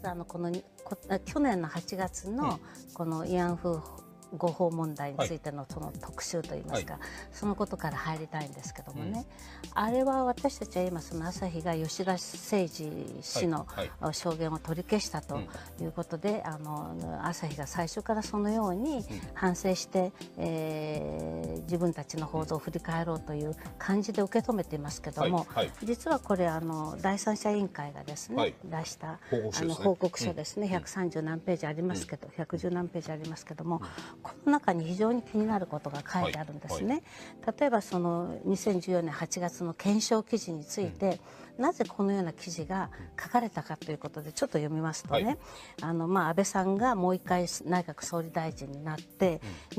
ず去年の8月のこの慰安婦合法問題についてのその特集といいますか、そのことから入りたいんですけどもね、あれは私たちは今その朝日が吉田誠二氏の証言を取り消したということで、朝日が最初からそのように反省して、自分たちの報道を振り返ろうという感じで受け止めていますけども、実はこれ第三者委員会がですね、出した報告書ですね、130何ページありますけど、110何ページありますけども、この中に非常に気になることが書いてあるんですね。例えばその2014年8月の検証記事について、なぜこのような記事が書かれたかということでちょっと読みますとね、安倍さんがもう一回内閣総理大臣になって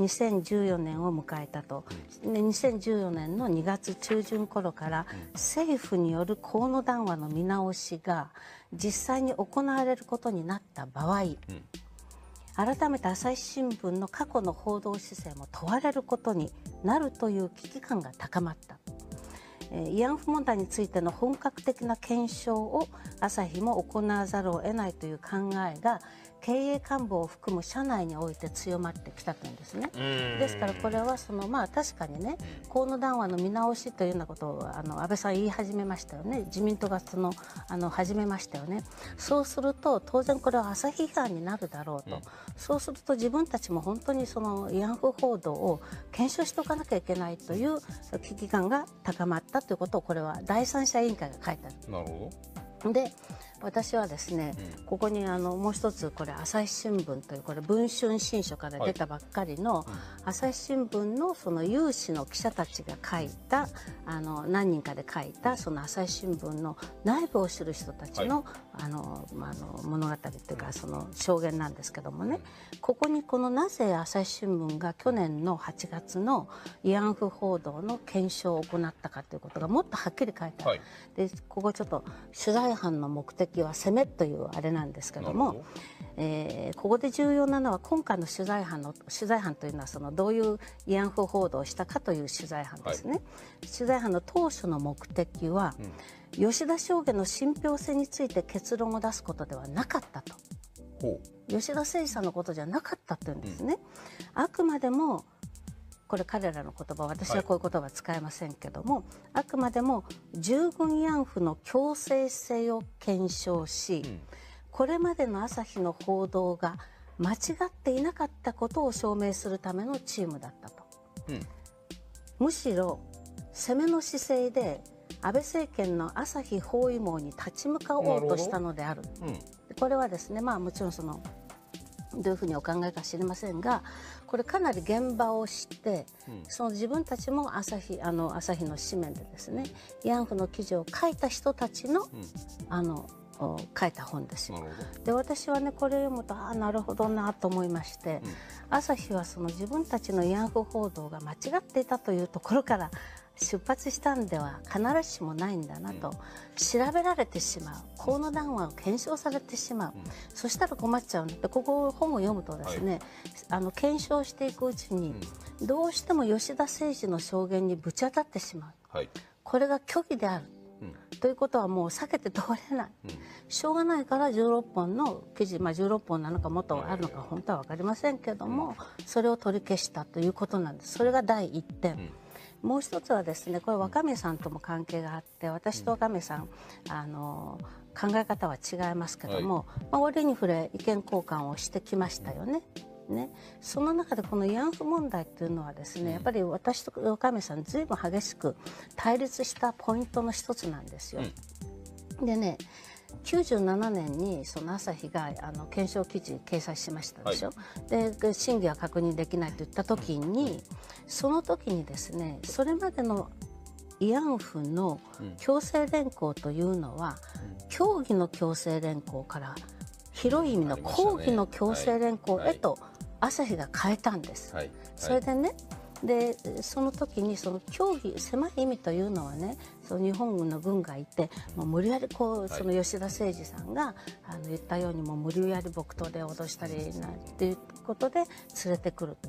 2014年を迎えたと。2014年の2月中旬頃から政府による河野談話の見直しが実際に行われることになった場合、改めて朝日新聞の過去の報道姿勢も問われることになるという危機感が高まった。慰安婦問題についての本格的な検証を朝日も行わざるを得ないという考えが経営幹部を含む社内において強まってきたというんですね。ですからこれは確かにね、河野談話の見直しというようなことを安倍さん言い始めましたよね。自民党が始めましたよね。そうすると当然これは朝日批判になるだろうと。そうすると自分たちも本当にその慰安婦報道を検証しておかなきゃいけないという危機感が高まったということを、これは第三者委員会が書いてある。 なるほど。で私はですね、ここにもう一つ、これ朝日新聞という、これ文春新書から出たばっかりの、朝日新聞のその有志の記者たちが書いた何人かで書いたその朝日新聞の内部を知る人たちの、物語というかその証言なんですけどもね、ここになぜ朝日新聞が去年の8月の慰安婦報道の検証を行ったかということがもっとはっきり書いてある。でここちょっと取材班の目的は攻めというあれなんですけども、ここで重要なのは今回の取材班というのはどういう慰安婦報道をしたかという取材班ですね。取材班の当初の目的は、吉田証言の信憑性について結論を出すことではなかったと。吉田誠二さんのことじゃなかったというんですね。あくまでもこれ彼らの言葉、私はこういう言葉は使えませんけども、あくまでも従軍慰安婦の強制性を検証し、これまでの朝日の報道が間違っていなかったことを証明するためのチームだったと。むしろ攻めの姿勢で安倍政権の朝日包囲網に立ち向かおうとしたのである。これはですね、もちろんどういうふうにお考えか知りませんが、これかなり現場を知って、その自分たちも朝日の紙面でですね、慰安婦の記事を書いた人たちの、書いた本ですよ。で私はねこれを読むとなるほどなと思いまして、朝日はその自分たちの慰安婦報道が間違っていたというところから出発したんでは必ずしもないんだなと、調べられてしまう、河野談話を検証されてしまう、そしたら困っちゃうんで、ここ本を読むとですね、検証していくうちにどうしても吉田誠二の証言にぶち当たってしまう、これが虚偽である、ということはもう避けて通れない、しょうがないから16本の記事、16本なのかもっとあるのか本当は分かりませんけども、それを取り消したということなんです。それが第一点。もう一つはですね、これ若宮さんとも関係があって、私と若宮さん考え方は違いますけども、折に触れ意見交換をしてきましたよね。その中でこの慰安婦問題というのはですね、やっぱり私と若宮さんずいぶん激しく対立したポイントの一つなんですよ。でね、97年にその朝日が検証記事掲載しましたでしょ、で真偽は確認できないと言った時に、その時にですね、それまでの慰安婦の強制連行というのは、教義の強制連行から広い意味の抗議の強制連行へと朝日が変えたんです。それでね、その時にその教義、狭い意味というのはね、その日本軍の軍がいて、無理やりその吉田誠二さんが言ったように無理やり木刀で脅したりなんていうことで連れてくると。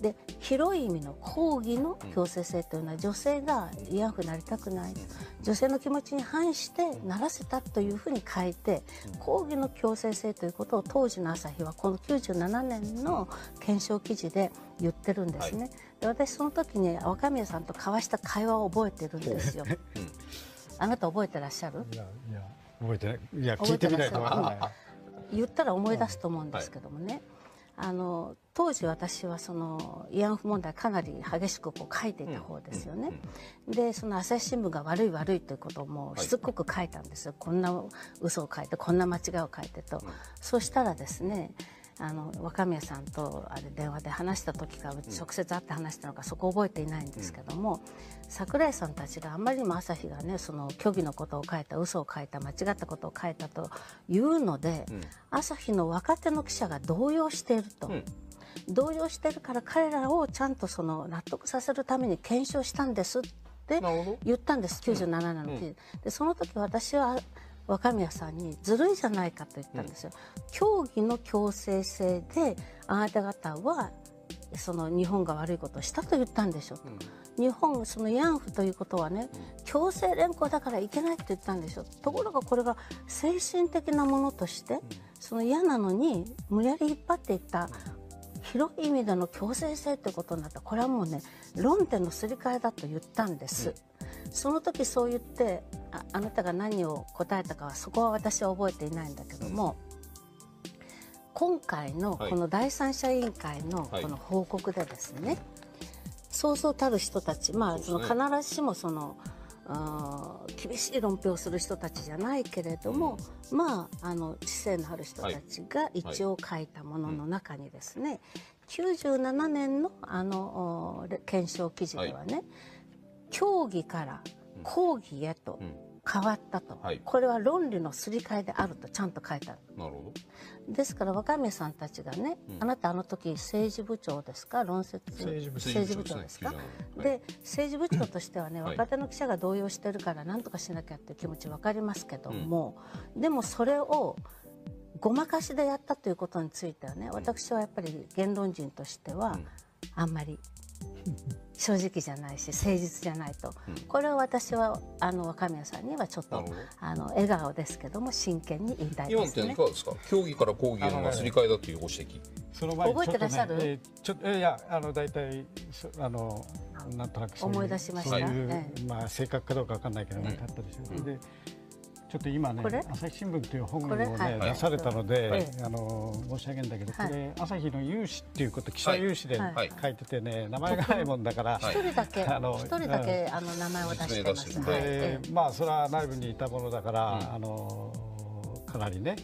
で広い意味の抗議の強制性というのは、女性が慰安婦になりたくない、女性の気持ちに反してならせたというふうに書いて、抗議の強制性ということを当時の朝日はこの97年の検証記事で言ってるんですね。で、私その時に若宮さんと交わした会話を覚えてるんですよ。あなた覚えてらっしゃる？ いや覚えてない。いや、聞いてみないと分からない。 言ったら思い出すと思うんですけどもね、当時私はその慰安婦問題かなり激しくこう書いていた方ですよね。で、その朝日新聞が悪い悪いということをもうしつこく書いたんですよ。こんな嘘を書いて、こんな間違いを書いてと。そしたらですね、若宮さんと電話で話した時か、直接会って話したのか、そこ覚えていないんですけども、櫻井さんたちがあんまりにも朝日がね、その虚偽のことを書いた、嘘を書いた、間違ったことを書いたというので、朝日の若手の記者が動揺していると。動揺してるから彼らをちゃんとその納得させるために検証したんですって言ったんです、97年の記事で。その時私は若宮さんにずるいじゃないかと言ったんですよ。教義の強制性であなた方はその日本が悪いことをしたと言ったんでしょと。日本その慰安婦ということはね、強制連行だからいけないって言ったんでしょ。ところがこれが精神的なものとしてその嫌なのに無理やり引っ張っていった広い意味での強制性ということになった。これはもうね、論点のすり替えだと言ったんです。その時そう言ってあなたが何を答えたかはそこは私は覚えていないんだけども、今回のこの第三者委員会のこの報告でですね、そうそうたる人たち、まあその必ずしもその厳しい論評をする人たちじゃないけれども、まあ知性のある人たちが一応書いたものの中にですね、97年の検証記事ではね、教義から抗議へと変わったと、これは論理のすり替えであるとちゃんと書いてある。 なるほど。 ですから若宮さんたちがね、あなた時政治部長ですか、政治部長ですか。で、政治部長としてはね、若手の記者が動揺してるから何とかしなきゃっていう気持ち分かりますけども、でもそれをごまかしでやったということについてはね、私はやっぱり言論人としてはあんまり正直じゃないし誠実じゃないと、これを私は若宮さんにはちょっと笑顔ですけども真剣に言いたいですね。 いかがですか。競技から抗議へのすり替えだというご指摘。 その前に覚えてらっしゃる？ いや大体なんとなく思い出しました。 そういうまあ正確かどうかわかんないけどなかったでしょう。でちょっと今ね、朝日新聞という本をね出されたので申し上げるんだけど、これ朝日の有志っていうこと、記者有志で書いててね、名前がないもんだから一人だけ名前を出してます。 でまあそれは内部にいたものだからかなりね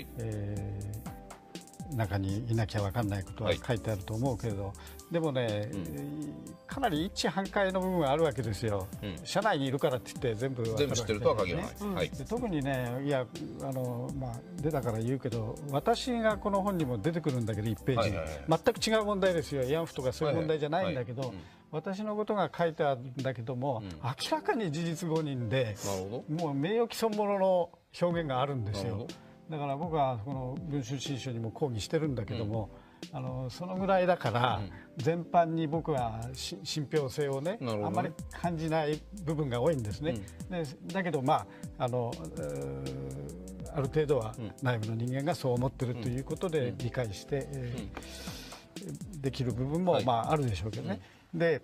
中にいなきゃ分かんないことは書いてあると思うけれど、でもね、かなり一致反対の部分があるわけですよ。社内にいるからって言って全部知ってるとは限らない。 特にね、いやまあ出たから言うけど、私がこの本にも出てくるんだけど1ページ全く違う問題ですよ。慰安婦とかそういう問題じゃないんだけど、私のことが書いてあるんだけども、明らかに事実誤認で、もう名誉毀損ものの表現があるんですよ。だから僕はこの文春新書にも抗議してるんだけども、そのぐらいだから全般に僕は信憑性をねあんまり感じない部分が多いんですね。だけどまあある程度は内部の人間がそう思ってるということで理解してできる部分もまああるでしょうけどね。で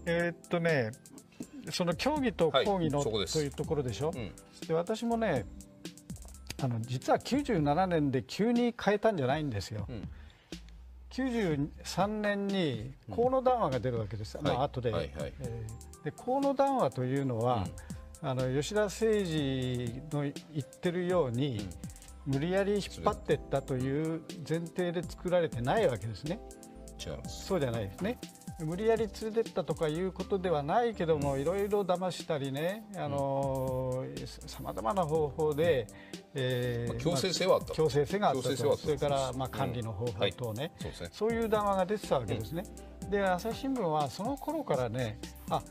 その協議と抗議のというところでしょ。で私もね実は97年で急に変えたんじゃないんですよ。93年に河野談話が出るわけです。後で。河野談話というのは、吉田誠二の言ってるように無理やり引っ張っていったという前提で作られてないわけですね。 違います。 そうじゃないですね。無理やり連れてったとかいうことではないけども、いろいろ騙したりね、さまざまな方法で、 強制性はあった。 強制性があったと。それから管理の方法等ね、そういう談話が出てたわけですね。で朝日新聞はその頃からね、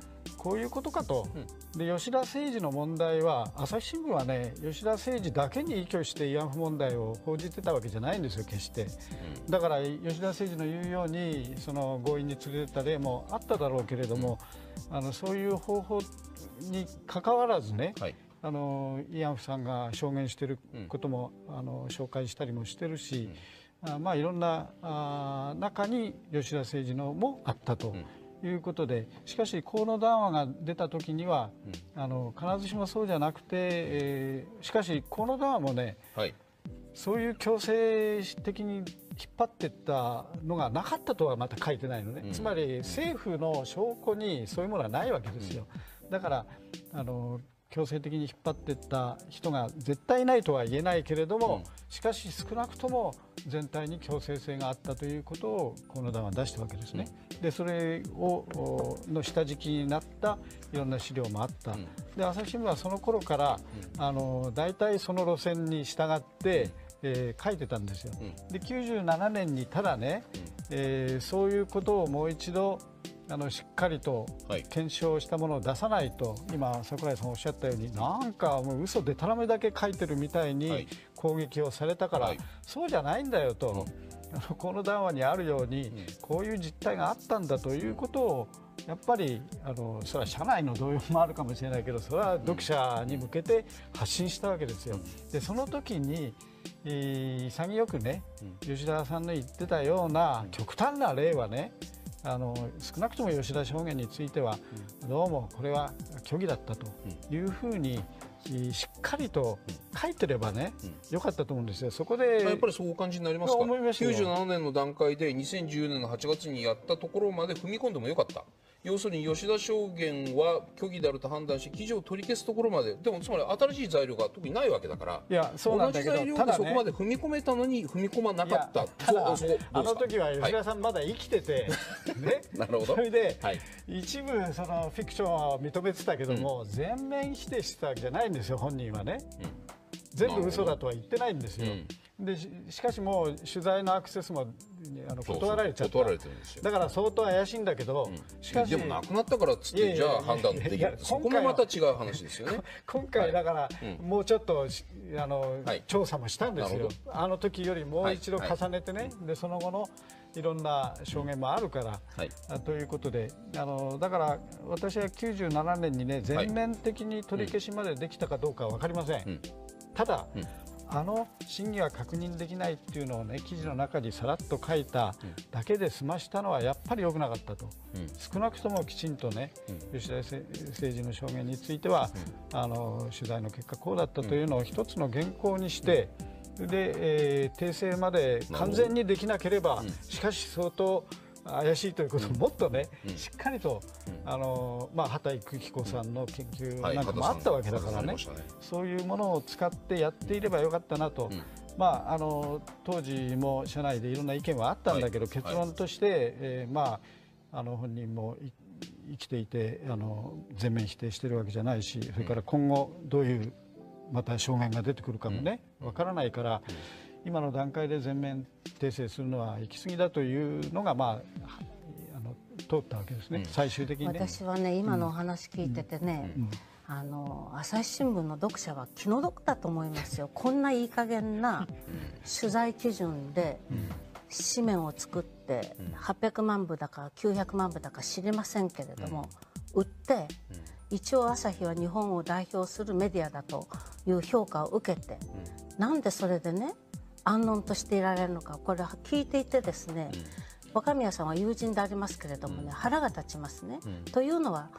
こういうことかと、で吉田誠二の問題は朝日新聞はね吉田誠二だけに依拠して慰安婦問題を報じてたわけじゃないんですよ決して。だから吉田誠二の言うようにその強引に連れてった例もあっただろうけれども、そういう方法に関わらずね、はい、慰安婦さんが証言していることも、紹介したりもしてるし、まあいろんな中に吉田誠二のもあったと。いうことで、しかし河野談話が出た時には、必ずしもそうじゃなくて、しかし河野談話もね、はい、そういう強制的に引っ張っていったのがなかったとはまた書いてないのね、つまり政府の証拠にそういうものはないわけですよ。だから強制的に引っ張っていった人が絶対ないとは言えないけれども、しかし少なくとも全体に強制性があったということを河野談は出したわけですね。でそれの下敷きになったいろんな資料もあった。で朝日新聞はその頃から大体その路線に従って書いてたんですよ。で97年にただね、そういうことをもう一度しっかりと検証したものを出さないと、今櫻井さんおっしゃったようになんかもう嘘でたらめだけ書いてるみたいに攻撃をされたから、そうじゃないんだよと、この談話にあるようにこういう実態があったんだということをやっぱりそれは社内の動揺もあるかもしれないけど、それは読者に向けて発信したわけですよ。でその時に潔くね、吉田さんの言ってたような極端な例はね、少なくとも吉田証言についてはどうもこれは虚偽だったというふうにしっかりと書いてればね、よかったと思うんですよ。そこでやっぱりそうお感じになりますか。97年の段階で2014年の8月にやったところまで踏み込んでもよかった。要するに吉田証言は虚偽であると判断し記事を取り消すところまで、でもつまり新しい材料が特にないわけだから、 いやそうなんだけど、 同じ材料でそこまで踏み込めたのに踏み込まなかった。 あの時は吉田さんまだ生きてて、ね、 なるほど。 それで、一部そのフィクションは認めてたけども、全面否定してたわけじゃないんですよ本人はね。全部嘘だとは言ってないんですよ。でしかしもう取材のアクセスも断られちゃった。だから相当怪しいんだけど、しかしでもなくなったからっつってじゃあ判断できる、そこもまた違う話ですよね。 今回だからもうちょっと調査もしたんですよ。あの時よりもう一度重ねてね、でその後のいろんな証言もあるから、ということでだから私は97年にね全面的に取り消しまでできたかどうかは分かりません。ただ真偽は確認できないっていうのをね記事の中にさらっと書いただけで済ましたのはやっぱり良くなかったと、少なくともきちんとね、吉田誠二の証言については、取材の結果こうだったというのを一つの原稿にして、で、訂正まで完全にできなければ、しかし相当怪しいということをもっとね、しっかりと畑育彦さんの研究なんかもあったわけだからね、そういうものを使ってやっていればよかったなと、当時も社内でいろんな意見はあったんだけど、結論として、本人も生きていて全面否定しているわけじゃないし、それから今後どういうまた証言が出てくるかもねわからないから。今の段階で全面訂正するのは行き過ぎだというのが、通ったわけですね、最終的にね。 私はね今のお話聞いててね、朝日新聞の読者は気の毒だと思いますよ。こんないい加減な取材基準で紙面を作って800万部だか900万部だか知りませんけれども、売って一応朝日は日本を代表するメディアだという評価を受けて、なんでそれでね安穏としていられるのか、これは聞いていてですね、若宮さんは友人でありますけれどもね、腹が立ちますね。というのは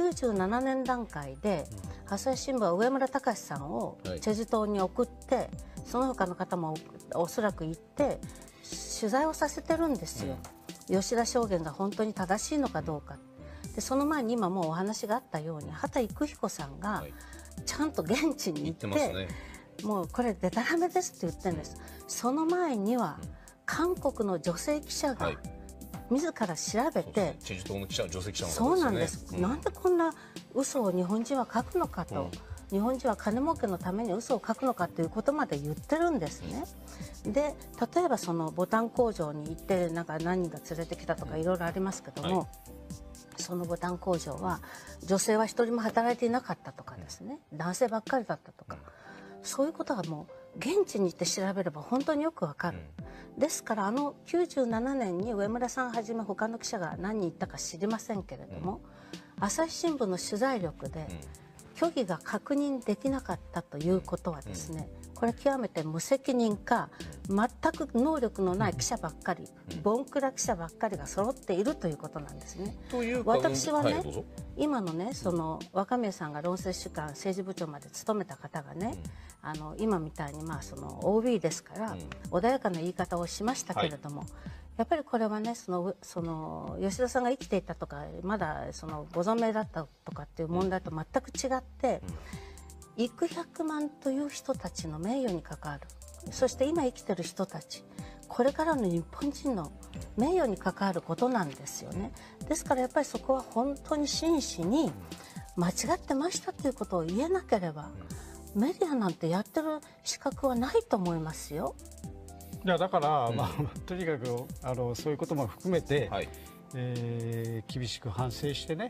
97年段階で朝日新聞は上村隆さんをチェジュ島に送って、その他の方もおそらく行って取材をさせてるんですよ、吉田証言が本当に正しいのかどうか。でその前に今もうお話があったように畑育彦さんがちゃんと現地に行って、もうこれでたらめですって言ってるんです。その前には韓国の女性記者が自ら調べて、 チェジュ島の記者、女性記者のそうなんです、なんでこんな嘘を日本人は書くのかと、日本人は金儲けのために嘘を書くのかということまで言ってるんですね。で例えばそのボタン工場に行ってなんか何人か連れてきたとかいろいろありますけども、 そのボタン工場は女性は一人も働いていなかったとかですね、男性ばっかりだったとか、そういうことがもう現地に行って調べれば本当によくわかる。ですから97年に上村さんはじめ他の記者が何人行ったか知りませんけれども、朝日新聞の取材力で虚偽が確認できなかったということはですね、これ極めて無責任か全く能力のない記者ばっかり、ボンクラ記者ばっかりが揃っているということなんですね。私はね、今のね、その若宮さんが論説主幹政治部長まで務めた方がね、今みたいにその OB ですから、穏やかな言い方をしましたけれども、やっぱりこれはね、その吉田さんが生きていたとかまだそのご存命だったとかっていう問題と全く違って、幾百万という人たちの名誉に関わる、そして今生きてる人たち、これからの日本人の名誉に関わることなんですよね。ですからやっぱりそこは本当に真摯に間違ってましたということを言えなければ、メディアなんてやってる資格はないと思いますよ。 いやだから、とにかくそういうことも含めて、厳しく反省してね、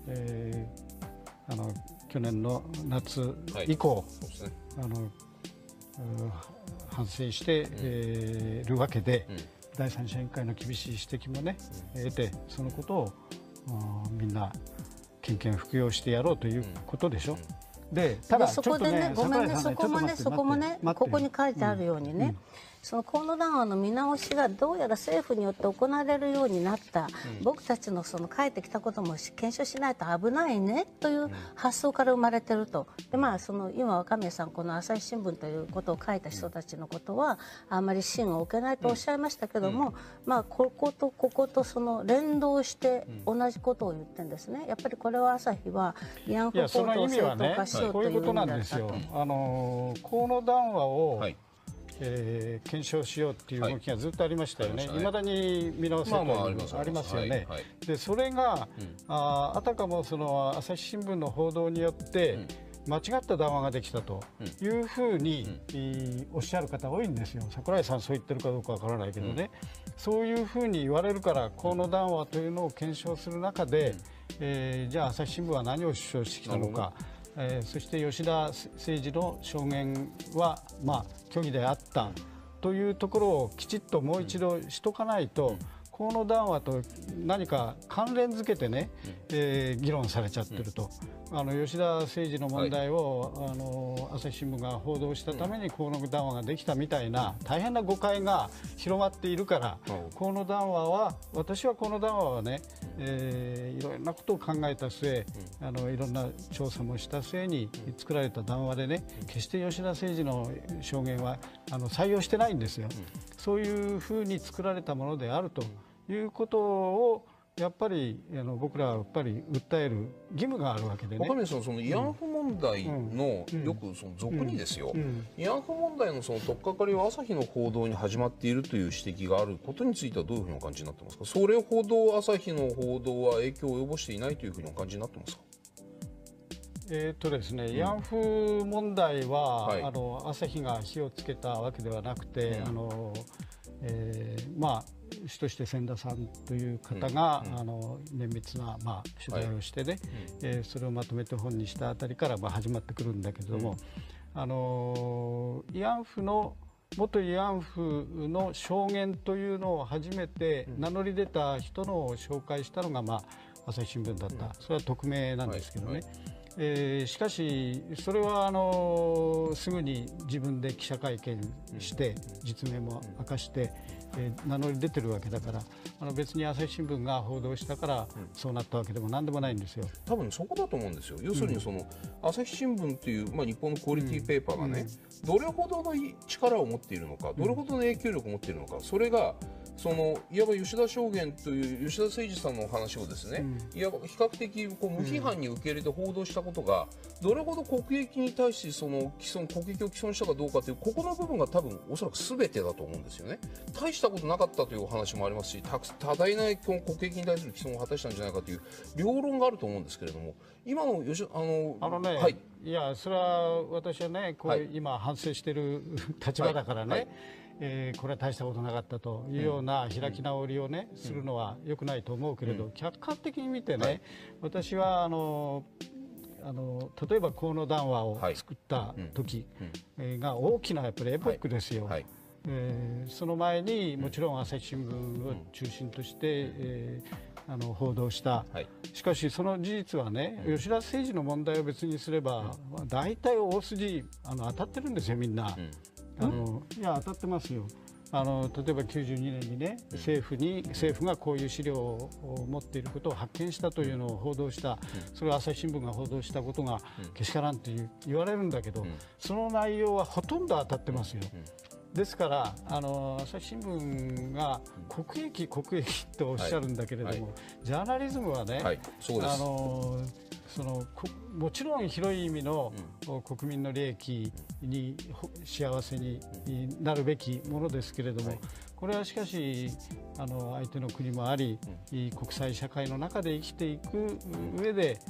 去年の夏以降、反省しているわけで、第三者委員会の厳しい指摘もね、得て、そのことをみんな献見服用してやろうということでしょ。でただそこでね、ごめんね、そこもね、ここに書いてあるようにね、その河野談話の見直しがどうやら政府によって行われるようになった、僕たちのその書いてきたことも検証しないと危ないねという発想から生まれてると。でその今若宮さん、この朝日新聞ということを書いた人たちのことはあんまり信を置けないとおっしゃいましたけども、こことこことその連動して同じことを言ってるんですね。やっぱりこれは朝日は慰安婦報道を正当化しようという意味だったと。 河野談話を検証しようっていう動きがずっとありましたよね。いまだに見直せというのがありますよね。でそれがあたかもその朝日新聞の報道によって間違った談話ができたというふうにおっしゃる方多いんですよ。櫻井さんそう言ってるかどうかわからないけどね、そういうふうに言われるから河野談話というのを検証する中で、じゃあ朝日新聞は何を主張してきたのか。そして吉田誠二の証言は虚偽であったというところをきちっともう一度しとかないと、河野談話と何か関連づけてね、議論されちゃってると。吉田誠二の問題を、朝日新聞が報道したために河野談話ができたみたいな大変な誤解が広まっているから、河野談話は、私は河野談話はね、いろんなことを考えた末、いろんな調査もした末に作られた談話でね、決して吉田誠二の証言は採用してないんですよ。そういうふうに作られたものであるということをやっぱり僕らはやっぱり訴える義務があるわけでね。 若宮さん、その慰安婦問題の、よくその俗にですよ、慰安婦問題のその取っかかりは朝日の報道に始まっているという指摘があることについてはどういうふうにお感じになってますか。それほど朝日の報道は影響を及ぼしていないというふうにお感じになってますか。 ですね、慰安婦問題は、朝日が火をつけたわけではなくて、主として千田さんという方が、綿密な、取材をしてね、それをまとめて本にしたあたりから、始まってくるんだけれども、慰安婦の元慰安婦の証言というのを初めて名乗り出た人の紹介したのが、朝日新聞だった。それは匿名なんですけどね。しかしそれはすぐに自分で記者会見して実名も明かして、名乗り出てるわけだから、別に朝日新聞が報道したからそうなったわけでも何でもないんですよ。 多分そこだと思うんですよ。要するにその、朝日新聞という、日本のクオリティペーパーがね、どれほどの力を持っているのか、どれほどの影響力を持っているのか、それがいわば吉田証言という吉田誠二さんの話をですね、いわば比較的無批判に受け入れて報道したことが、どれほど国益に対して国益を毀損したかどうかという、ここの部分が多分おそらく全てだと思うんですよね。大したことなかったというお話もありますし、多大な国益に対する毀損を果たしたんじゃないかという両論があると思うんですけれども、今のいや、それは私はね、こう、今反省している立場だからね、これは大したことなかったというような開き直りをね、するのは良くないと思うけれど、客観的に見てね、私は例えば河野談話を作った時が大きなやっぱりエポックですよ。その前にもちろん朝日新聞を中心として、報道した、しかしその事実はね、吉田誠二の問題を別にすれば大体大筋当たってるんですよ、みんな。いや、当たってますよ。例えば92年にね、政府がこういう資料を持っていることを発見したというのを報道した、それを朝日新聞が報道したことがけしからんと言われるんだけど、その内容はほとんど当たってますよ。ですから朝日新聞が国益とおっしゃるんだけれども、ジャーナリズムはね、もちろん広い意味の国民の利益に幸せになるべきものですけれども、これはしかし相手の国もあり、国際社会の中で生きていく上で、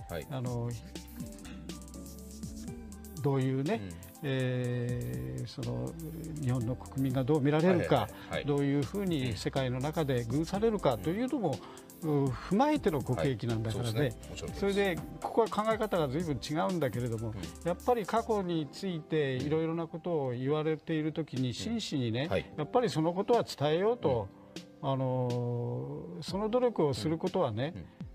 どういうね、その日本の国民がどう見られるか、どういうふうに世界の中で遇されるかというのも踏まえての国益なんだからね、それでここは考え方が随分違うんだけれども、やっぱり過去についていろいろなことを言われているときに真摯にね、やっぱりそのことは伝えようと、その努力をすることはね、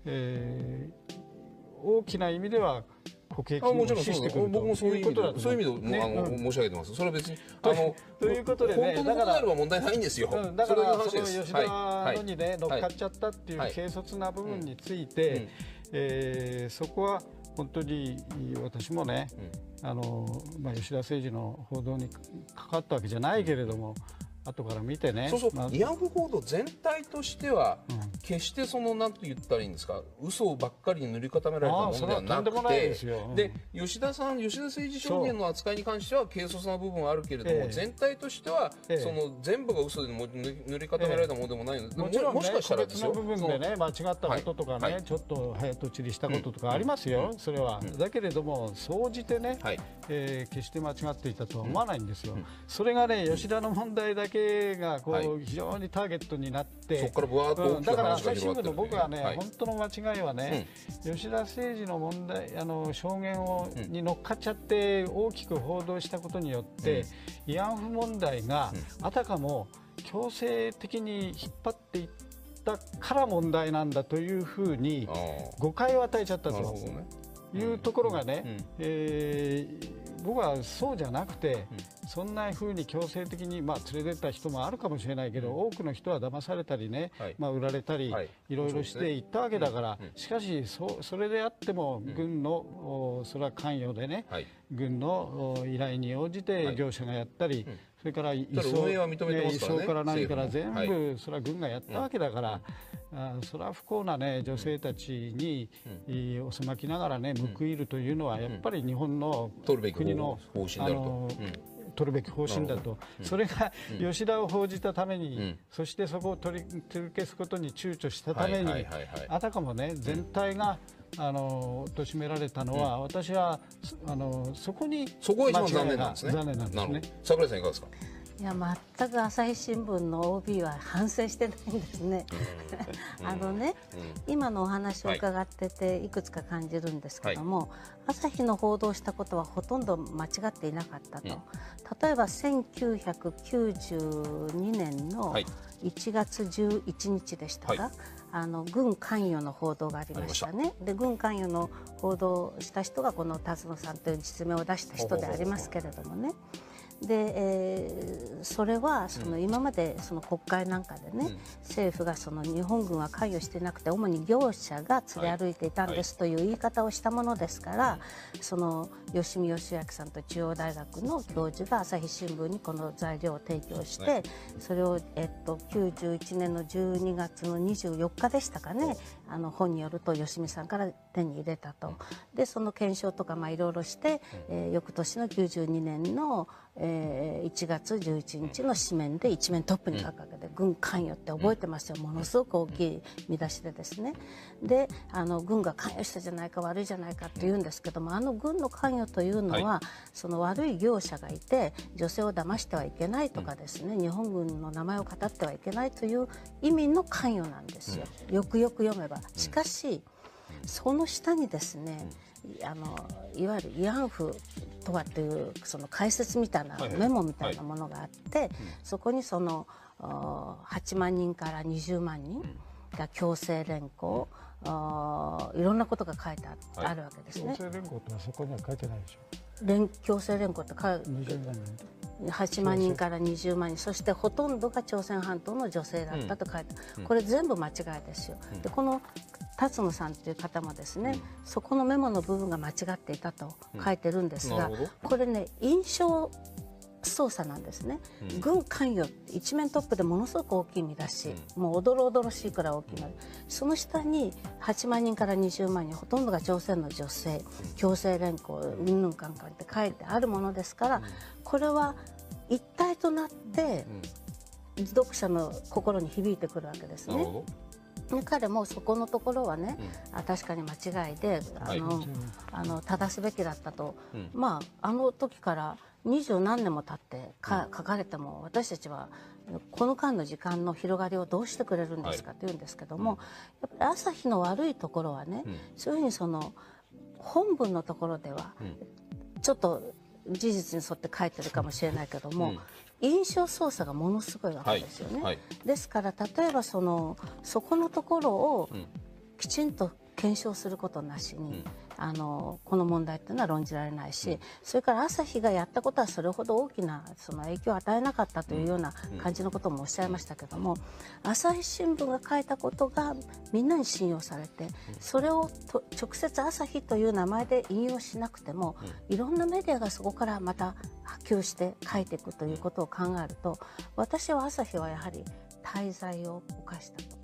大きな意味では国益に資してくるということだと、 そういう意味で申し上げてます。それは別にということでね、 本当のことであれば問題ないんですよ。 だからその吉田のにね乗っかっちゃったっていう軽率な部分について、そこは本当に私もね、吉田誠二の報道に関わったわけじゃないけれども、後から見てね、 慰安婦報道全体としては、決してなんて言ったらいいんですか、嘘ばっかりに塗り固められたものではなくて、で吉田誠二証言の扱いに関しては軽率な部分はあるけれども、全体としては全部が嘘で塗り固められたものでもないので、 もちろんね、 もしかしたら個別の部分でね間違ったこととかね、ちょっと早とちりしたこととかありますよ、それは。だけれども総じてね、決して間違っていたとは思わないんですよ。それがね、吉田の問題だけが非常にターゲットになって、 そこからブワーッと大きな話が広がってる。 だから朝日新聞の僕はね、本当の間違いはね、吉田誠二の問題証言に乗っかっちゃって大きく報道したことによって、慰安婦問題があたかも強制的に引っ張っていったから問題なんだというふうに誤解を与えちゃったというところがね、僕はそうじゃなくて、そんなふうに強制的に連れてった人もあるかもしれないけど、多くの人は騙されたりね、売られたり、いろいろしていったわけだから、しかしそれであっても軍のそれは関与でね、軍の依頼に応じて業者がやったり、それから移送から何から全部それは軍がやったわけだから、それは不幸なね女性たちに遅まきながらね報いるというのはやっぱり日本の国の取るべき方針だと、それが吉田を報じたために、そしてそこを取り消すことに躊躇したために、あたかもね全体が貶められたのは、私はそこにが一番残念なんですね。櫻井さんいかがですか？ いや、全く朝日新聞の OB は反省してないんですね。今のお話を伺ってていくつか感じるんですけども、朝日の報道したことはほとんど間違っていなかったと。例えば1992年の1月11日でしたか、軍関与の報道がありましたね。で、軍関与の報道した人がこの辰野さんという実名を出した人でありますけれどもね。で、それは今まで国会なんかでね、政府が日本軍は関与していなくて主に業者が連れ歩いていたんですという言い方をしたものですから、吉見義明さんと中央大学の教授が朝日新聞にこの材料を提供して、それを91年の12月の24日でしたかね、本によると吉見さんから手に入れたと。でその検証とかいろいろして、翌年の92年の 1月11日の紙面で一面トップに書くわけで、軍関与って覚えてますよ、ものすごく大きい見出しでですね。で軍が関与したじゃないか悪いじゃないかって言うんですけども、軍の関与というのは、その悪い業者がいて女性を騙してはいけないとかですね、日本軍の名前を語ってはいけないという意味の関与なんですよ、よくよく読めば。しかしその下にですね、いわゆる慰安婦とはというその解説みたいなメモみたいなものがあって、そこにその8万人から20万人が強制連行、いろんなことが書いてあるわけですね。 強制連行ってそこには書いてないでしょ。 強制連行って 20万人 8万人から20万人、そしてほとんどが朝鮮半島の女性だったと書いてある、これ全部間違いですよ。でこの辰野さんという方もですね、そこのメモの部分が間違っていたと書いてるんですが、これね印象操作なんですね、軍関与一面トップでものすごく大きい見出し、もうおどろおどろしいくらい大きいので、その下に8万人から20万人ほとんどが朝鮮の女性、強制連行うんぬんかんかんって書いてあるものですから、これは一体となって読者の心に響いてくるわけですね。彼もそこのところはね、確かに間違いで正すべきだったと、あの時から20何年も経って書かれても、私たちはこの間の時間の広がりをどうしてくれるんですかって言うんですけども、やっぱり朝日の悪いところはね、そういうふうにその本文のところではちょっと事実に沿って書いてるかもしれないけども、印象操作がものすごいわけですよね。ですから例えばそこのところをきちんと検証することなしに、この問題っていうのは論じられないし、それから朝日がやったことはそれほど大きなその影響を与えなかったというような感じのこともおっしゃいましたけども、朝日新聞が書いたことがみんなに信用されて、それを直接朝日という名前で引用しなくても、いろんなメディアがそこからまた波及して書いていくということを考えると、私は朝日はやはり大罪を犯したと。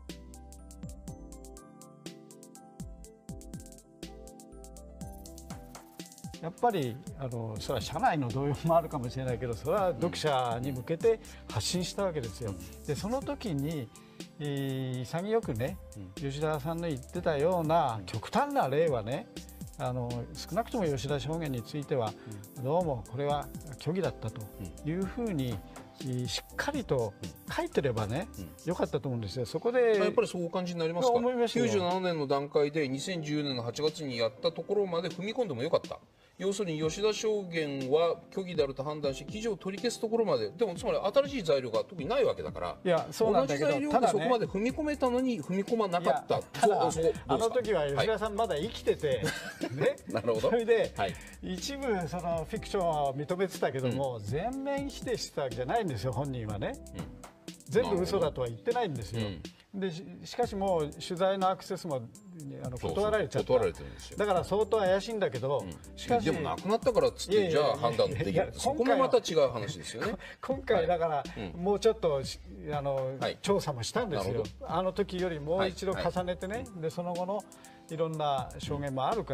やっぱりそれは社内の動揺もあるかもしれないけど、それは読者に向けて発信したわけですよ。でその時に潔くね、吉田さんの言ってたような極端な例はね、少なくとも吉田証言についてはどうもこれは虚偽だったというふうにしっかりと書いてればね、よかったと思うんですよ。そこでやっぱりそうお感じになりますか。 思いましたよ。 97年の段階で2014年の8月にやったところまで踏み込んでもよかった。要するに吉田証言は虚偽であると判断し記事を取り消すところまで、でもつまり新しい材料が特にないわけだから、 いやそうなんだけど、 同じ材料でそこまで踏み込めたのに踏み込まなかった。 ただあの時は吉田さんまだ生きてて、ね、 なるほど。 それで、一部そのフィクションは認めてたけども、全面否定してたわけじゃないんですよ、本人はね。全部嘘だとは言ってないんですよ。でしかしもう取材のアクセスも断られちゃった。だから相当怪しいんだけど、 しかしでもなくなったからっつってじゃあ判断できない。そこもまた違う話ですよね。 今回だからもうちょっと調査もしたんですよ。あの時よりもう一度重ねてね、でその後のいろんな証言もあるから、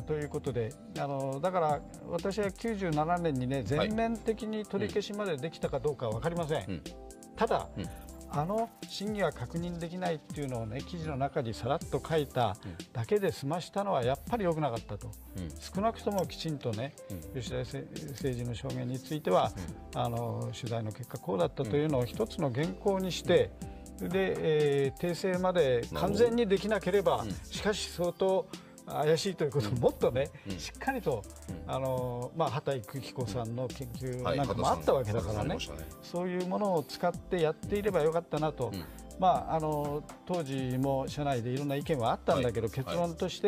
ということでだから私は97年にね、全面的に取り消しまでできたかどうかは分かりません。ただ真偽は確認できないっていうのをね、記事の中にさらっと書いただけで済ましたのはやっぱり良くなかったと。少なくともきちんとね、吉田誠二の証言については取材の結果こうだったというのを一つの原稿にして、で訂正まで完全にできなければ、しかし相当怪しいということをもっとね、しっかりと畑育彦さんの研究なんかもあったわけだからね、そういうものを使ってやっていればよかったなと。当時も社内でいろんな意見はあったんだけど、結論として、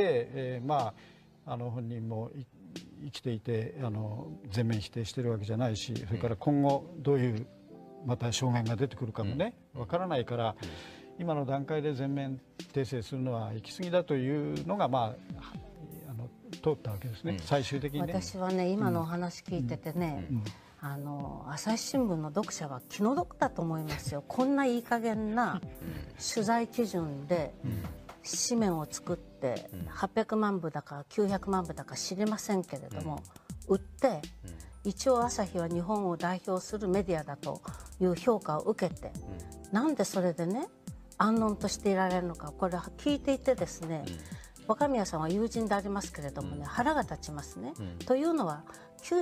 本人も生きていて全面否定してるわけじゃないし、それから今後どういうまた証言が出てくるかもねわからないから、今の段階で全面訂正するのは行き過ぎだというのが通ったわけですね、最終的にね。 私はね、今のお話聞いててね、朝日新聞の読者は気の毒だと思いますよ。こんないい加減な取材基準で紙面を作って800万部だか900万部だか知りませんけれども、売って一応朝日は日本を代表するメディアだという評価を受けて、なんでそれでね安穏としていられるのか、これは聞いていてですね、若宮さんは友人でありますけれどもね、腹が立ちますね。というのは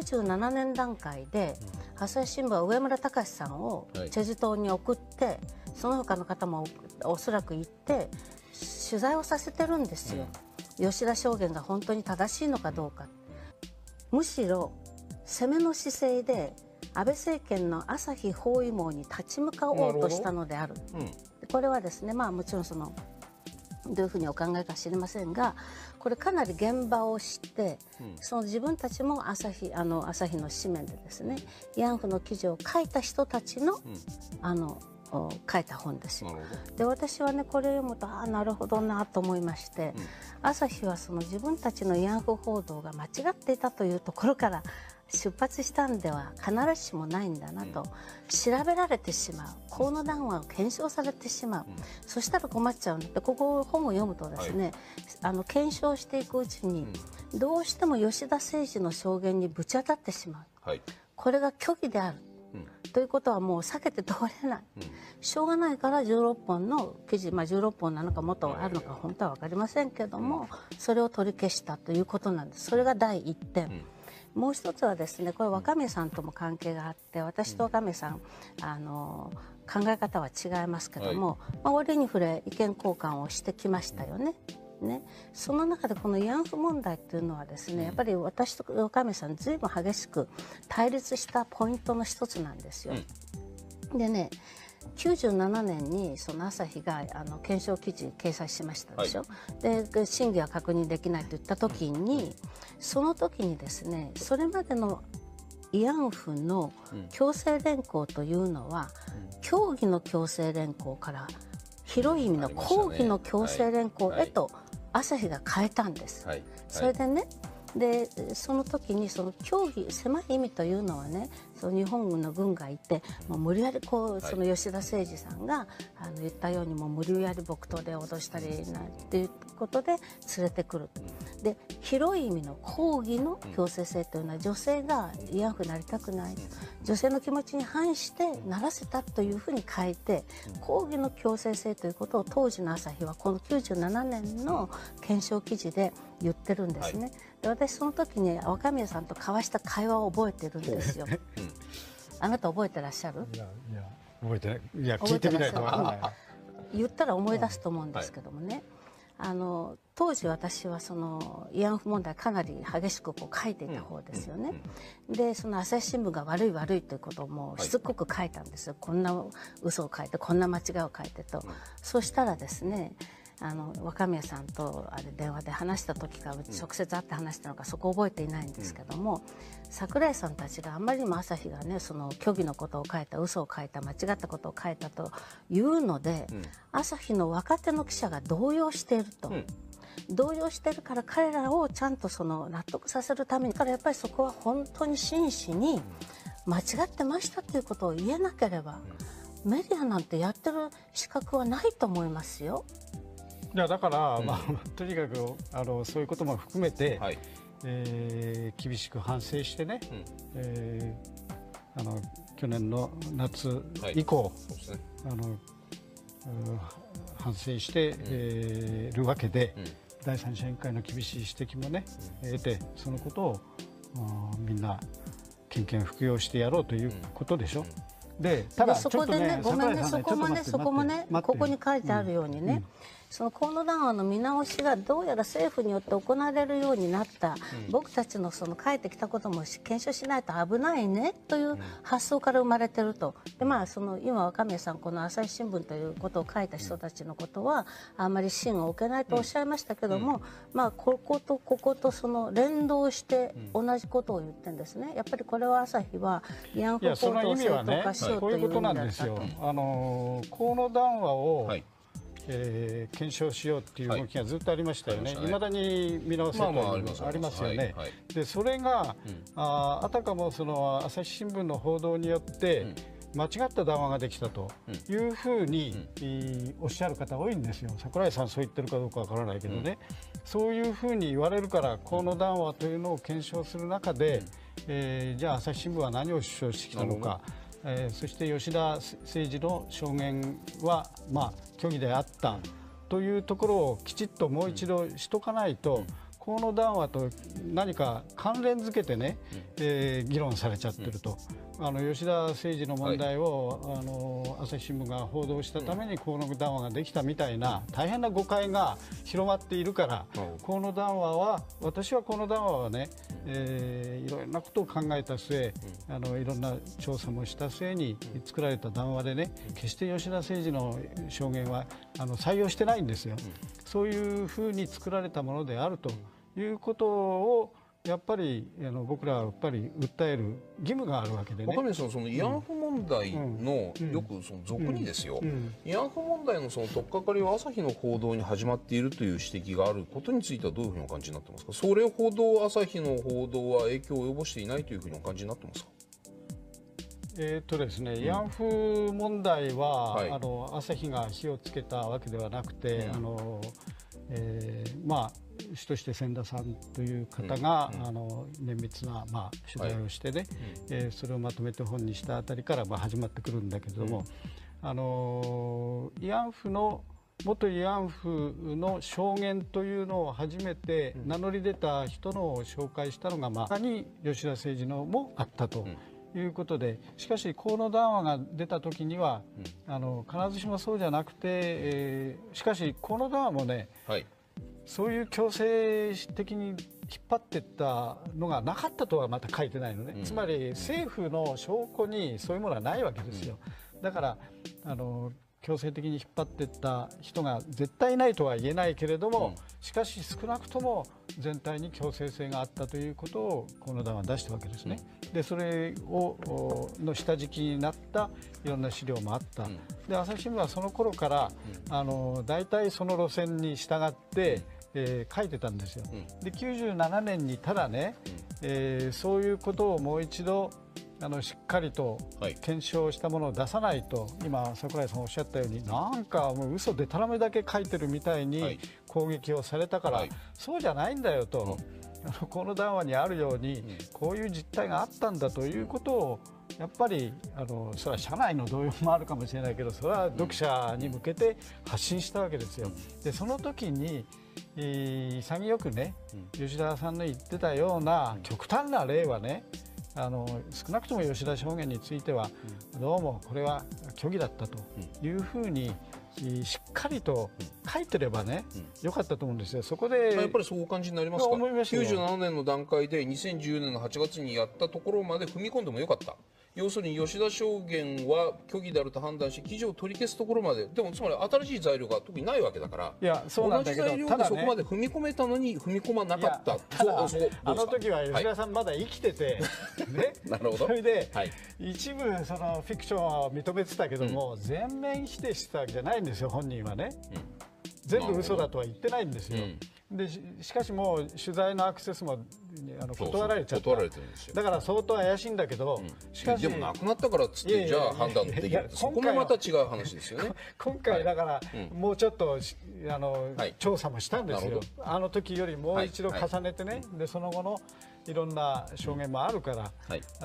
97年段階で朝日新聞は上村隆さんをチェジュ島に送って、その他の方もおそらく行って取材をさせてるんですよ。吉田証言が本当に正しいのかどうか。むしろ攻めの姿勢で安倍政権の朝日包囲網に立ち向かおうとしたのである。これはですね、もちろんどういうふうにお考えか知りませんが、これかなり現場を知って、その自分たちも朝日の紙面でですね、慰安婦の記事を書いた人たちの、書いた本ですよ。で、私はねこれを読むとなるほどなと思いまして、朝日はその自分たちの慰安婦報道が間違っていたというところから出発したんでは必ずしもないんだなと、調べられてしまう、河野談話を検証されてしまう、そしたら困っちゃうんだって、ここ本を読むとですね、検証していくうちにどうしても吉田誠二の証言にぶち当たってしまう、これが虚偽である、ということはもう避けて通れない、しょうがないから16本の記事、16本なのかもっとあるのか本当は分かりませんけども、それを取り消したということなんです。それが第一点。もう一つはですね、これ若宮さんとも関係があって、私と若宮さん考え方は違いますけども、折に触れ意見交換をしてきましたよね。その中でこの慰安婦問題っていうのはですね、やっぱり私と若宮さんずいぶん激しく対立したポイントの一つなんですよ。でね、97年にその朝日が検証記事掲載しましたでしょ、で真偽は確認できないと言った時に、その時にですね、それまでの慰安婦の強制連行というのは、教義の強制連行から広い意味の抗議の強制連行へと朝日が変えたんです。それでね、その時にその教義、狭い意味というのはね、その日本軍の軍がいて、無理やりその吉田誠二さんが言ったように無理やり木刀で脅したりなんていうことで連れてくる。で、広い意味の抗議の強制性というのは、女性が慰安婦になりたくない、女性の気持ちに反してならせたというふうに変えて、抗議の強制性ということを当時の朝日はこの97年の検証記事で言ってるんですね。で、私その時に若宮さんと交わした会話を覚えてるんですよ。あなた覚えてらっしゃる？ いや覚えてない。いや聞いてみないと分からない。 言ったら思い出すと思うんですけどもね、当時私はその慰安婦問題かなり激しく書いていた方ですよね。で、その朝日新聞が悪いということをもうしつこく書いたんですよ。こんな嘘を書いて、こんな間違いを書いてと。そしたらですね、若宮さんと電話で話した時か直接会って話したのかそこ覚えていないんですけども、櫻井さんたちがあんまりにも朝日がね、その虚偽のことを書いた、嘘を書いた、間違ったことを書いたというので、朝日の若手の記者が動揺していると。動揺してるから彼らをちゃんと納得させるために、やっぱりそこは本当に真摯に間違ってましたということを言えなければ、メディアなんてやってる資格はないと思いますよ。 いやだから、とにかくそういうことも含めて、厳しく反省してね、去年の夏以降、反省してるわけで、第三者委員会の厳しい指摘もね、得て、そのことをみんな権限服用してやろうということでしょ。で、ただそこでね、ごめんね、そこもね、ここに書いてあるようにね、その河野談話の見直しがどうやら政府によって行われるようになった、僕たちのその書いてきたことも検証しないと危ないねという発想から生まれてると。で、今若宮さんこの朝日新聞ということを書いた人たちのことはあんまり信を置けないとおっしゃいましたけども、こことこことその連動して同じことを言ってるんですね。やっぱりこれは朝日は慰安婦報道を正当化しようという意味だったと。 河野談話を検証しようっていう動きがずっとありましたよね。いまだに見直せというのがありますよね。で、それがあたかもその朝日新聞の報道によって間違った談話ができたというふうにおっしゃる方多いんですよ。櫻井さんそう言ってるかどうかわからないけどね、そういうふうに言われるから河野談話というのを検証する中でじゃあ朝日新聞は何を主張してきたのか、そして吉田誠二の証言は、虚偽であったというところをきちっともう一度しとかないと、河野談話と何か関連づけてね、議論されちゃってると。吉田誠二の問題を朝日新聞が報道したために河野談話ができたみたいな大変な誤解が広まっているから、河野談話は、私は河野談話はね、いろんなことを考えた末、いろんな調査もした末に作られた談話でね、決して吉田誠二の証言は採用してないんですよ。そういうふうに作られたものであるということをやっぱり僕らはやっぱり訴える義務があるわけでね。 若宮さん、その慰安婦問題の、よくその俗にですよ、慰安婦問題のその取っかかりは朝日の報道に始まっているという指摘があることについてはどういうふうにお感じになってますか。それほど朝日の報道は影響を及ぼしていないというふうにお感じになってますか。 ですね、慰安婦問題は、朝日が火をつけたわけではなくて、主として千田さんという方が、綿密な、取材をしてね、それをまとめて本にしたあたりから、始まってくるんだけれども、慰安婦の元慰安婦の証言というのを初めて名乗り出た人のを紹介したのが、他に吉田誠二のもあったと。いうことで、しかし河野談話が出た時には、必ずしもそうじゃなくて、しかし河野談話もね、そういう強制的に引っ張っていったのがなかったとはまた書いてないのね。つまり政府の証拠にそういうものはないわけですよ。だから強制的に引っ張っていった人が絶対ないとは言えないけれども、しかし少なくとも全体に強制性があったということを河野談は出したわけですね。でそれをの下敷きになったいろんな資料もあった。で朝日新聞はその頃から大体その路線に従って書いてたんですよ。で97年にただね、そういうことをもう一度しっかりと検証したものを出さないと、今櫻井さんおっしゃったようになんかもう嘘でたらめだけ書いてるみたいに攻撃をされたから、そうじゃないんだよと、この談話にあるようにこういう実態があったんだということをやっぱりそれは社内の動揺もあるかもしれないけど、それは読者に向けて発信したわけですよ。でその時に潔くね、吉田さんの言ってたような極端な例はね、少なくとも吉田証言についてはどうもこれは虚偽だったというふうにしっかりと書いてればね、よかったと思うんですよ。そこでやっぱりそうお感じになりますか。 思いましたよ。 97年の段階で2014年の8月にやったところまで踏み込んでもよかった。要するに吉田証言は虚偽であると判断し記事を取り消すところまで、でもつまり新しい材料が特にないわけだから、 いやそうなんだけど、 同じ材料でそこまで踏み込めたのに踏み込まなかった。 ただあの時は吉田さんまだ生きてて、ね、 なるほど。 それで、一部そのフィクションは認めてたけども、全面否定してたわけじゃないんですよ、本人はね。全部嘘だとは言ってないんですよ。でしかしもう取材のアクセスも断られちゃった。だから相当怪しいんだけど、しかしでもなくなったからっつってじゃあ判断できない。そこもまた違う話ですよね。 今回だからもうちょっと調査もしたんですよ。あの時よりもう一度重ねてね、でその後のいろんな証言もあるから、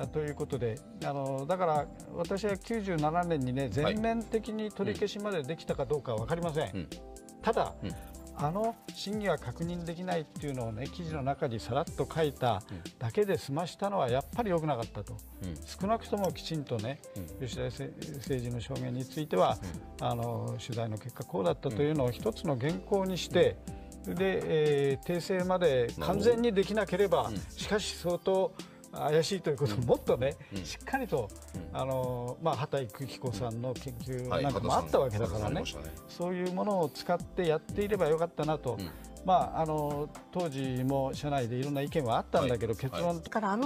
ということでだから私は97年にね全面的に取り消しまでできたかどうかは分かりません。ただ真偽は確認できないっていうのをね記事の中にさらっと書いただけで済ましたのはやっぱり良くなかったと。少なくともきちんとね吉田誠二の証言については取材の結果こうだったというのを一つの原稿にして、で訂正まで完全にできなければ、しかし相当怪しいということをもっとね、しっかりと畑育彦さんの研究なんかもあったわけだからね、そういうものを使ってやっていればよかったなと。当時も社内でいろんな意見はあったんだけど、結論から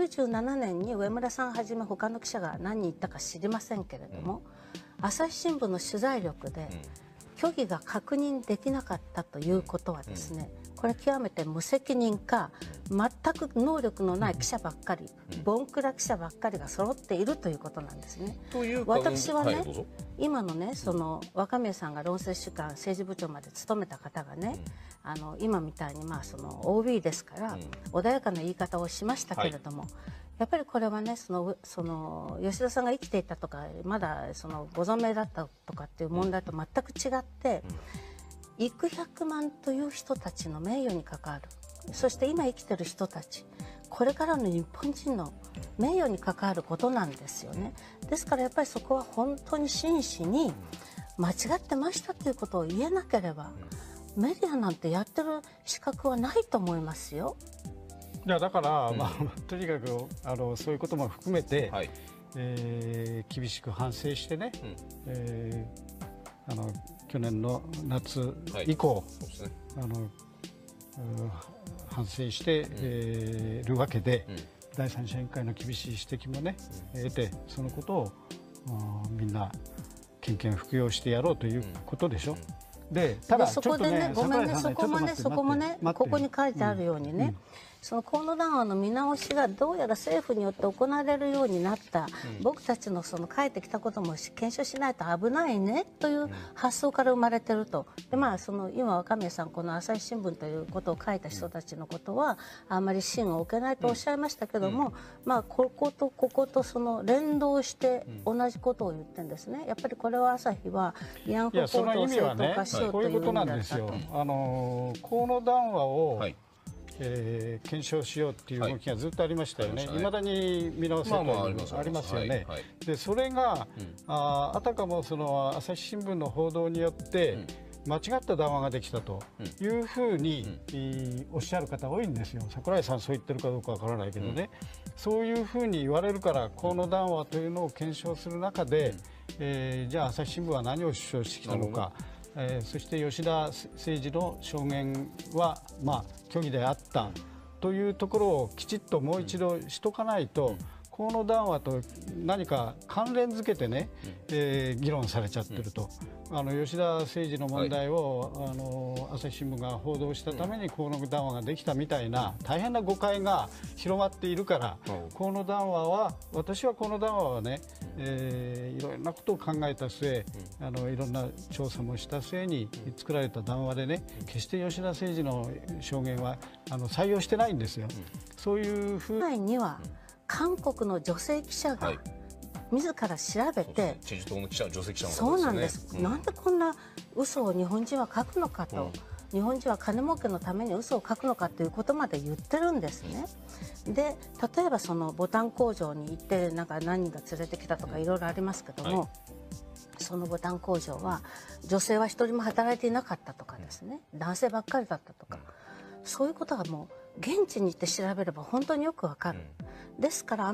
97年に上村さんはじめ他の記者が何人言ったか知りませんけれども、朝日新聞の取材力で虚偽が確認できなかったということはですね、これ極めて無責任か全く能力のない記者ばっかり、ボンクラ記者ばっかりが揃っているということなんですね。私はね、今のねその若宮さんが論説主幹政治部長まで務めた方がね、今みたいにその OB ですから穏やかな言い方をしましたけれども、 やっぱりこれはね、その吉田さんが生きていたとか、まだご存命だったとかっていう問題と全く違って、幾百万という人たちの名誉に関わる、そして今生きてる人たち、これからの日本人の名誉に関わることなんですよね。ですからやっぱりそこは本当に真摯に間違ってましたということを言えなければ、メディアなんてやってる資格はないと思いますよ。 いやだから、とにかくそういうことも含めて、はい、厳しく反省してね、去年の夏以降、はい、反省して、るわけで、第三者委員会の厳しい指摘もね、得て、そのことをみんな献見服用してやろうということでしょ。でただそこでね、ごめんね、そこもね、ここに書いてあるようにね、その河野談話の見直しがどうやら政府によって行われるようになった、僕たちの書いてきたことも検証しないと危ないねという発想から生まれてると。で今若宮さん、この朝日新聞ということを書いた人たちのことはあんまり信を置けないとおっしゃいましたけども、こことここと連動して同じことを言ってるんですね。やっぱりこれは朝日は慰安婦報道を正当化しようという意味だったと。 河野談話を、検証しようっていう動きがずっとありましたよね。いまだに見直せというのがありますよね。でそれが、あたかも朝日新聞の報道によって間違った談話ができたというふうに、おっしゃる方多いんですよ。櫻井さんそう言ってるかどうかわからないけどね、そういうふうに言われるから河野談話というのを検証する中で、じゃあ朝日新聞は何を主張してきたのか。そして吉田誠二の証言は、虚偽であったというところをきちっともう一度しとかないと、河野談話と何か関連づけてね、議論されちゃってると。吉田誠二の問題を、朝日新聞が報道したために河野談話ができたみたいな大変な誤解が広まっているから、河野談話は、私は河野談話はね、いろんなことを考えた末、いろんな調査もした末に作られた談話でね、決して吉田誠二の証言は採用してないんですよ。そういうふうには韓国の女性記者が自ら調べて、 チェジュ島の記者、女性記者の方ですね。そうなんです。なんでこんな嘘を日本人は書くのかと、日本人は金儲けのために嘘を書くのかということまで言ってるんですね。で、例えばボタン工場に行って何人が連れてきたとかいろいろありますけども、そのボタン工場は女性は一人も働いていなかったとかですね、男性ばっかりだったとか、そういうことがもう現地に行って調べれば本当によくわかる。ですから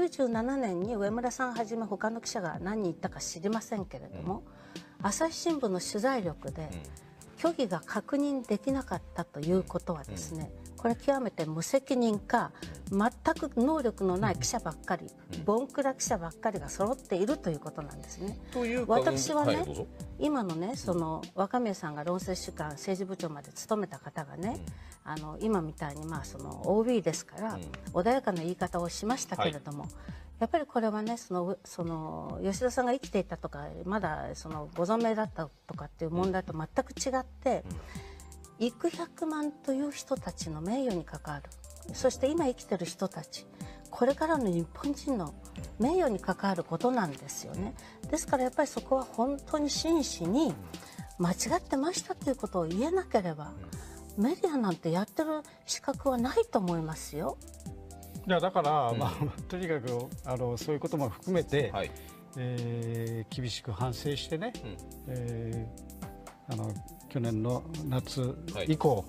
97年に上村さんはじめ他の記者が何人いたか知りませんけれども、朝日新聞の取材力で虚偽が確認できなかったということはですね、これ極めて無責任か、全く能力のない記者ばっかり、ボンクラ記者ばっかりが揃っているということなんですね。私はね、今のね、若宮さんが論政主管政治部長まで務めた方がね、今みたいにOB ですから穏やかな言い方をしましたけれども、やっぱりこれはね、吉田さんが生きていたとか、まだご存命だったとかっていう問題と全く違って、幾百万という人たちの名誉に関わる、そして今生きてる人たち、これからの日本人の名誉に関わることなんですよね。ですからやっぱりそこは本当に真摯に間違ってましたということを言えなければ、メディアなんてやってる資格はないと思いますよ。 いやだから、とにかくそういうことも含めて、厳しく反省してね、去年の夏以降、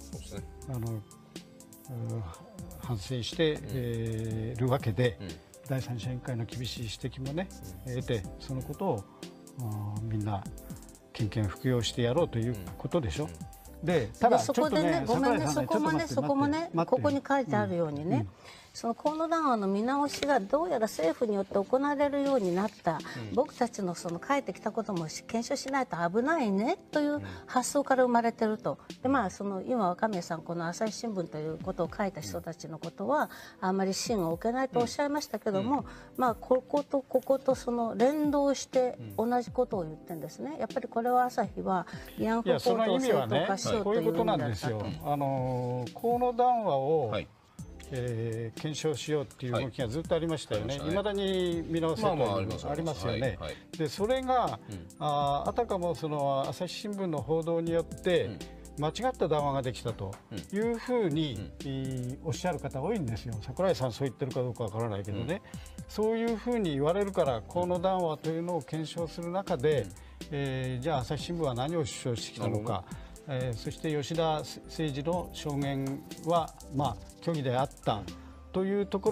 反省して、るわけで、第三者委員会の厳しい指摘もね、得て、そのことをみんな献見服用してやろうということでしょ。でただそこでね、ごめんね、そこもね、ここに書いてあるようにね、河野談話の見直しがどうやら政府によって行われるようになった、僕たちの書いてきたことも検証しないと危ないねという発想から生まれてると。で今若宮さん、この朝日新聞ということを書いた人たちのことはあんまり信を置けないとおっしゃいましたけども、こことここと連動して同じことを言ってるんですね。やっぱりこれは朝日は慰安婦報道を正当化しようという意味だったと。 河野談話を、 検証しようっていう動きがずっとありましたよね。未だに見直せとありますよね。でそれが、あたかもその朝日新聞の報道によって、間違った談話ができたというふうに、おっしゃる方多いんですよ。櫻井さんそう言ってるかどうかわからないけどね、そういうふうに言われるから河野談話というのを検証する中で、じゃあ朝日新聞は何を主張してきたのか、そして吉田誠二の証言は、虚偽であったというところ